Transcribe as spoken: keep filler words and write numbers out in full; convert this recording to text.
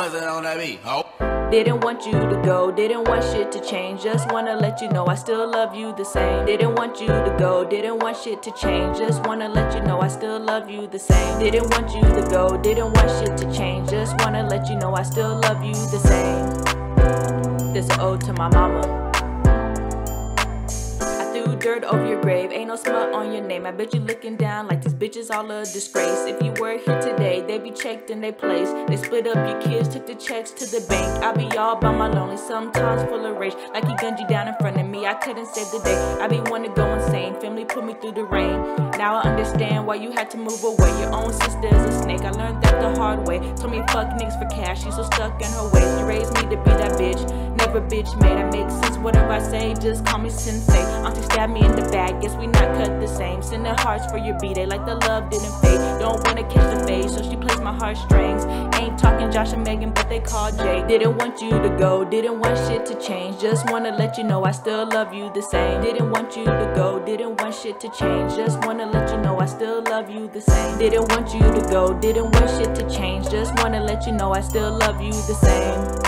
on that beat, ho. Didn't want you to go, didn't want shit to change. Just wanna let you know I still love you the same. Didn't want you to go, didn't want shit to change. Just wanna let you know I still love you the same. Didn't want you to go, didn't want shit to change. Just wanna let you know I still love you the same. This an ode to my mama. Dirt over your grave, ain't no smut on your name. I bet you looking down like these bitches all a disgrace. If you were here today, they be checked in their place. They split up your kids, took the checks to the bank. I be all by my lonely, sometimes full of rage. Like he gunned you down in front of me, I couldn't save the day. I be wanna go insane, family put me through the rain. Now I understand why you had to move away. Your own sister is a snake, I learned that the hard way. Told me fuck niggas for cash, she's so stuck in her ways. You raised me to be that bitch, never bitch made. I make sense, whatever I say, just call me sensei. Auntie stabbed me in the back, guess we not cut the same. Sending hearts for your B-Day like the love didn't fade. Don't wanna catch the fade, so she plays my heartstrings. Ain't talking Josh and Megan, but they call Jay. Didn't want you to go, didn't want shit to change. Just wanna let you know I still love you the same. Didn't want you to go, didn't want shit to change. Just wanna let you know I still love you the same. Didn't want you to go, didn't want shit to change. Just wanna let you know I still love you the same.